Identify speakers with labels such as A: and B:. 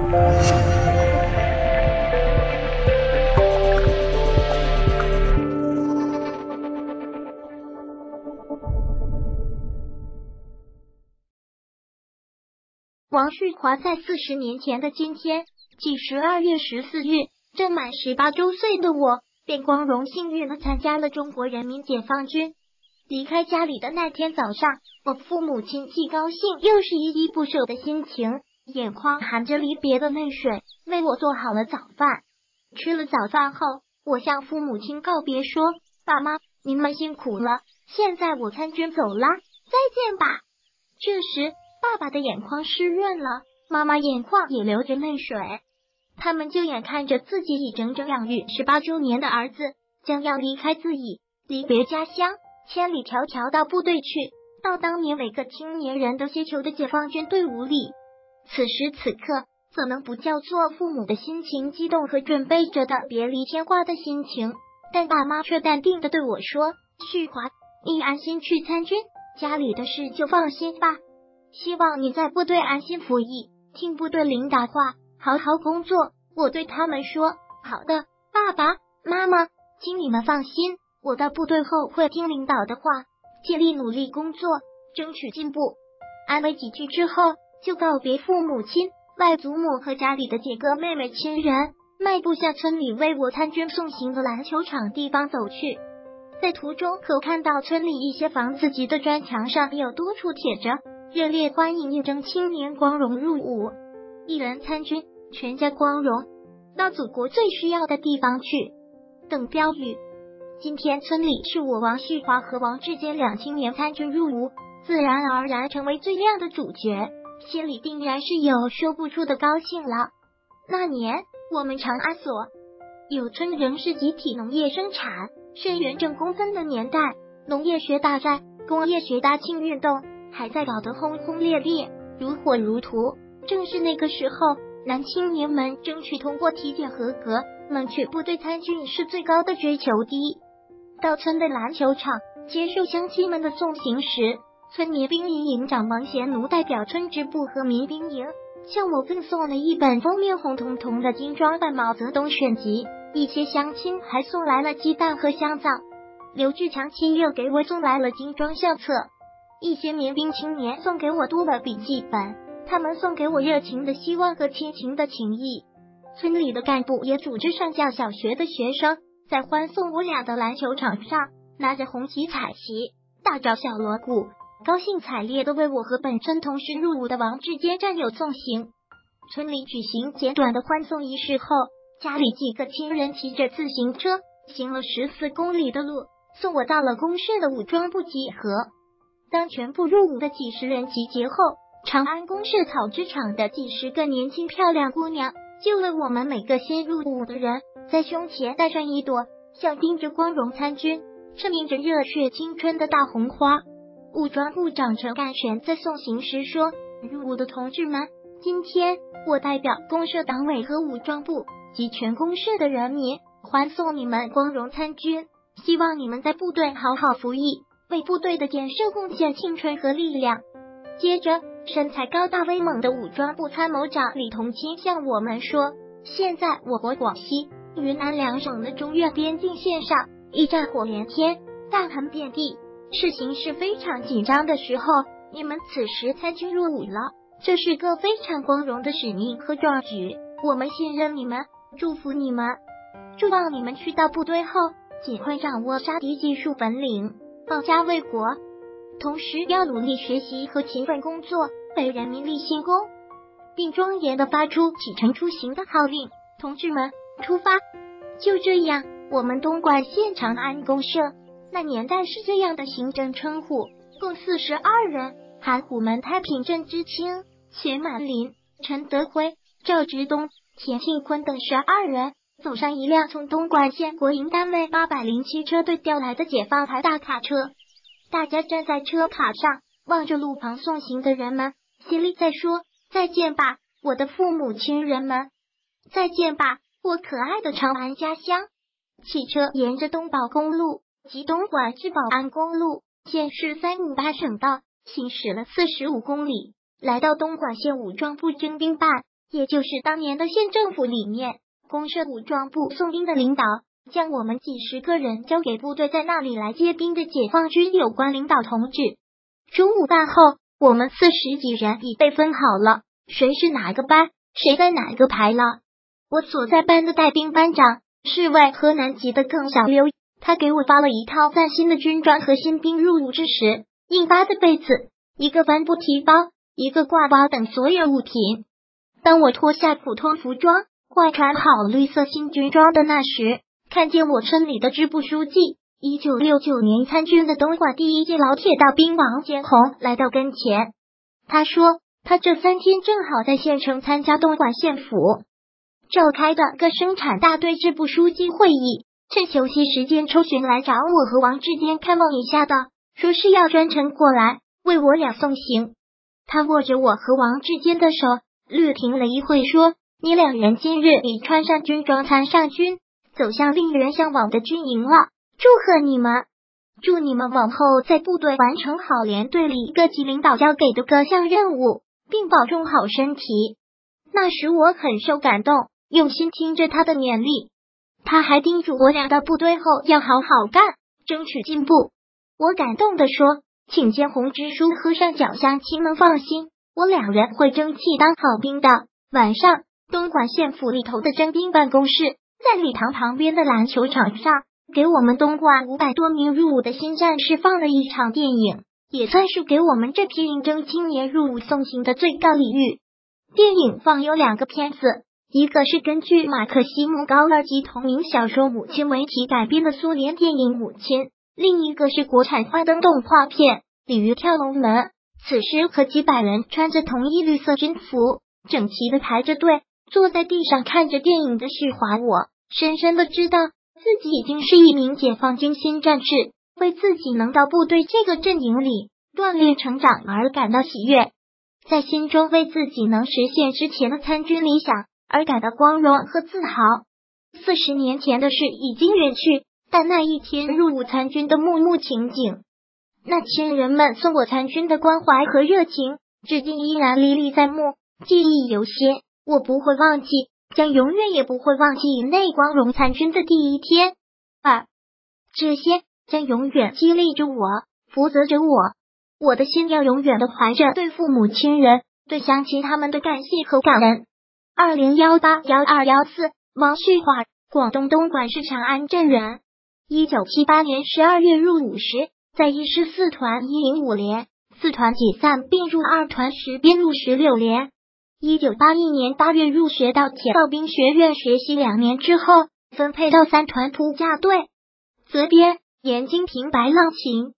A: 王旭华在40年前的今天，即12月14日，正满18周岁的我，便光荣幸运地参加了中国人民解放军。离开家里的那天早上，我父母亲既高兴又是依依不舍的心情，眼眶含着离别的泪水，为我做好了早饭。吃了早饭后，我向父母亲告别说：“爸妈，你们辛苦了，现在我参军走啦，再见吧。”这时，爸爸的眼眶湿润了，妈妈眼眶也流着泪水。他们就眼看着自己已整整养育18周年的儿子将要离开自己，离别家乡，千里迢迢到部队去，到当年每个青年人都希求的解放军队伍里。此时此刻，怎能不叫做父母的心情激动和准备着的别离牵挂的心情？但爸妈却淡定地对我说：“旭华，你安心去参军，家里的事就放心吧。希望你在部队安心服役，听部队领导话，好好工作。”我对他们说：“好的，爸爸妈妈，请你们放心，我到部队后会听领导的话，尽力努力工作，争取进步。”安慰几句之后，就告别父母亲、外祖母和家里的几个妹妹亲人，迈步向村里为我参军送行的篮球场地方走去。在途中，可看到村里一些房子级的砖墙上有多处贴着“热烈欢迎应征青年光荣入伍，一人参军，全家光荣，到祖国最需要的地方去”等标语。今天村里是我王旭华和王志坚2青年参军入伍，自然而然成为最亮的主角，心里定然是有说不出的高兴了。那年我们长安所有村仍是集体农业生产，是原正公分的年代，农业学大赛、工业学大庆运动还在搞得轰轰烈烈，如火如荼。正是那个时候，男青年们争取通过体检合格，能去部队参军是最高的追求地。到村的篮球场接受乡亲们的送行时，村民兵营营长王贤奴代表村支部和民兵营向我赠送了一本封面红彤彤的精装版毛泽东选集，一些乡亲还送来了鸡蛋和香皂。刘志强亲又给我送来了精装相册，一些民兵青年送给我多了笔记本，他们送给我热情的希望和亲情的情谊。村里的干部也组织上下小学的学生，在欢送我俩的篮球场上拿着红旗彩旗，大招小锣鼓，高兴惨烈地为我和本村同时入伍的王志坚战友送行。村里举行简短的欢送仪式后，家里几个亲人骑着自行车行了14公里的路，送我到了公社的武装部集合。当全部入伍的几十人集结后，长安公社草织场的几十个年轻漂亮姑娘就为我们每个新入伍的人在胸前戴上一朵象征着光荣参军、证明着热血青春的大红花。武装部长陈干全在送行时说：“入伍的同志们，今天我代表公社党委和武装部及全公社的人民欢送你们光荣参军，希望你们在部队好好服役，为部队的建设贡献青春和力量。”接着，身材高大威猛的武装部参谋长李同钦向我们说：“现在我国广西、云南2省的中越边境线上，一战火连天，弹痕遍地，是形势非常紧张的时候，你们此时参军入伍了，这是个非常光荣的使命和壮举。我们信任你们，祝福你们，祝望你们去到部队后尽快掌握杀敌技术本领，保家卫国。同时要努力学习和勤奋工作，为人民立新功。”并庄严地发出启程出行的号令：“同志们，出发！”就这样，我们东莞县长安公社那年代是这样的行政称呼，共42人，含虎门太平镇知青钱满林、陈德辉、赵之东、田庆坤等12人，走上一辆从东莞县国营单位807车队调来的解放牌大卡车。大家站在车卡上，望着路旁送行的人们，心里在说：“再见吧，我的父母亲人们！再见吧，我可爱的长安家乡！”汽车沿着东宝公路及东莞至宝安公路县市358省道行驶了45公里，来到东莞县武装部征兵办， 也就是当年的县政府里面，公社武装部送兵的领导，将我们几十个人交给部队在那里来接兵的解放军有关领导同志。中午饭后，我们40几人已被分好了，谁是哪个班，谁在哪个排了。我所在班的带兵班长是位河南籍的更小刘，他给我发了一套崭新的军装和新兵入伍之时印发的被子，一个帆布提包，一个挂包等所有物品。当我脱下普通服装，换穿好绿色新军装的那时，看见我村里的支部书记1969年参军的东莞第一届老铁道兵王建红来到跟前。他说他这3天正好在县城参加东莞县府召开的各生产大队支部书记会议，趁休息时间抽询来找我和王志坚看望一下的，说是要专程过来为我俩送行。他握着我和王志坚的手，略停了一会说，你2人今日已穿上军装参上军，走向令人向往的军营了，祝贺你们，祝你们往后在部队完成好连队里各级领导交给的各项任务，并保重好身体。那时我很受感动，用心听着他的勉励。他还叮嘱我俩到部队后要好好干，争取进步。我感动地说，请建红支书喝上脚香，亲们放心，我2人会争气当好兵的。晚上，东莞县府里头的征兵办公室在礼堂旁边的篮球场上，给我们东莞500多名入伍的新战士放了一场电影，也算是给我们这批应征青年入伍送行的最高礼遇。电影放有2个片子，一个是根据马克西姆高尔基同名小说《母亲》为题改编的苏联电影《母亲》，另一个是国产幻灯动画片《鲤鱼跳龙门》。此时和几百人穿着同一绿色军服，整齐的排着队，坐在地上看着电影的许华，我深深的知道自己已经是一名解放军新战士，为自己能到部队这个阵营里锻炼成长而感到喜悦，在心中为自己能实现之前的参军理想而感到光荣和自豪。40年前的事已经远去，但那一天入伍参军的幕幕情景，那亲人们送我参军的关怀和热情，至今依然历历在目，记忆犹新。我不会忘记，将永远也不会忘记以内光荣参军的第一天。这些将永远激励着我，负责着我。我的心要永远的怀着对父母亲人、对乡亲他们的感谢和感恩。2018-12-14，王旭华，广东东莞市长安镇人。1978年12月入伍时，在114团105连，4团解散并入2团时编入16连。1981年8月入学到铁道兵学院学习2年之后，分配到3团突击队，责编严金平白浪琴。